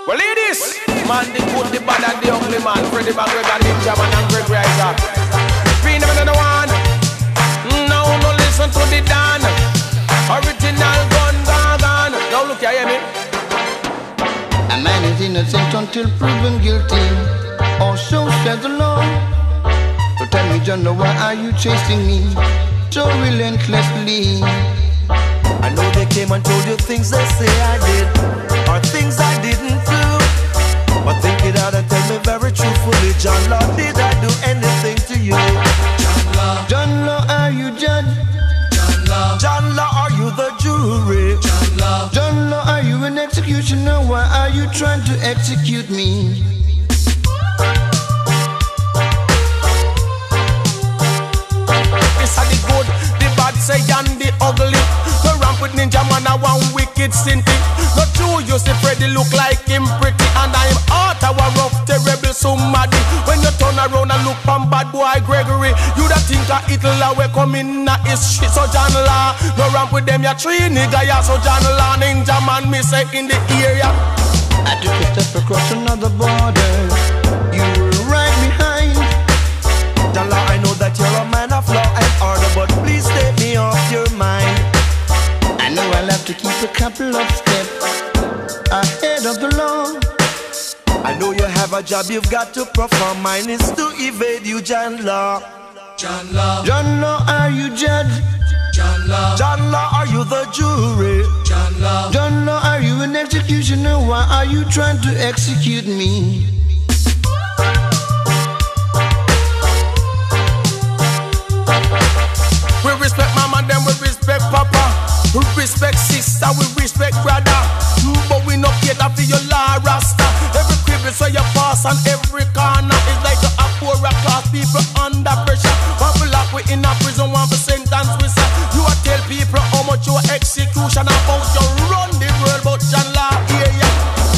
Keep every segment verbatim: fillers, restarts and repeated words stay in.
Well, ladies, man, the good, the bad, and the ugly man. Freddie McGregor, Ninja Man, and Greg Riser. Be never the one. No, no, listen to the Dan. Original gun, gun. Now look, you hear me? A man is innocent until proven guilty, or so says the law. So tell me, John, why are you chasing me so relentlessly? I know they came and told you things they say I did, or things I didn't do. But think it out and tell me very truthfully, John Law, did I do anything to you? John Law, John Law, are you judge? John Law, John Law, are you the jury? John Law, John Law, are you an executioner? Why are you trying to execute me? It's the good, the bad, say and the ugly. The ramp with Ninja Man, I one wicked sinty. The true, you see Freddy look like him pretty, and I'm out our rough, terrible, somebody. When you turn around and look from bad boy Gregory, you da think a Hitler we come in na his shit. So John Law, no ramp with them, ya three nigga, ya. So John Law, Ninja Man, me say in the area. I took a step across another border, you were right behind. John Law, I know that you're a man of law and order, but please take me off your mind. I know I'll have to keep a couple of steps ahead of the law. I know you have a job you've got to perform. Mine is to evade you, John Law. John Law, John Law, are you judge? John Law, John Law, are you the jury? John Law, John Law, are you an executioner? Why are you trying to execute me? We respect mama, then we respect papa. We respect sister, we respect brother. But we no cater for your law rasta. Every crib is where you pass on every corner. It's like a poor class people under pressure. One for lock we in a prison, one for sentence we say. You a tell people how much your execution about. You run the world, but John Law, yeah, yeah.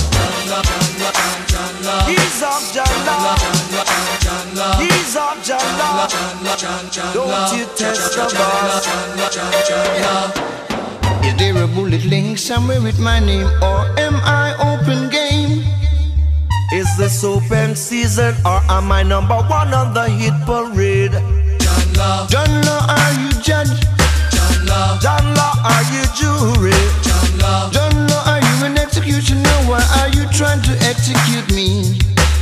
He's up, John Law. He's up, John Law. Don't you test the boss. Is there a bullet link somewhere with my name, or am I open game? Is this open season, or am I number one on the hit parade? John Law, John Law, are you judge? John Law, John Law, are you jury? John Law, John Law, are you an executioner? Why are you trying to execute me?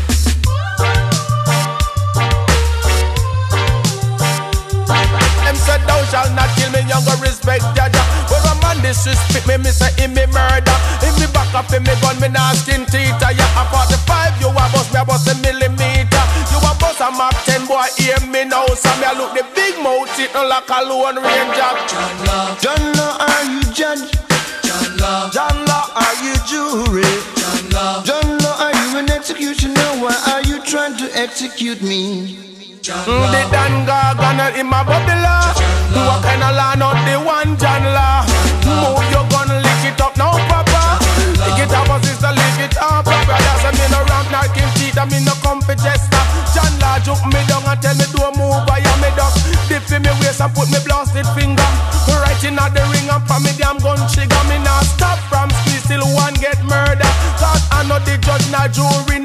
Them said thou shalt not kill me, younger respect Jaja. But a man disrespect me, me say him me murder. If me back up in me gun, me nah skin teeth. Yeah, a forty-five, you a bust me a bust a millimeter. You a bust a Mark ten, boy, hear me now. So me a look the big mouth, it no like a lone ranger. John Law, John Law, are you judge? John Law, John Law, are you jury? John Law, John Law, are you an executioner? Why are you trying to execute me? Mm, the Dan Gargan in my bubble. What kind of law, not the one John Law. Move your gun, lick it up now, papa. Lick it up, sister, lick it up, papa. That's a me no ramp, not kill teeth, I me no come for jester. John Law juke me down and tell me do a move, I am me dust. Dip in me waist and put me blasted finger right in at the ring and for me damn gun trigger. Me not stop from squeeze till one get murder. Cause I know the judge, not jury.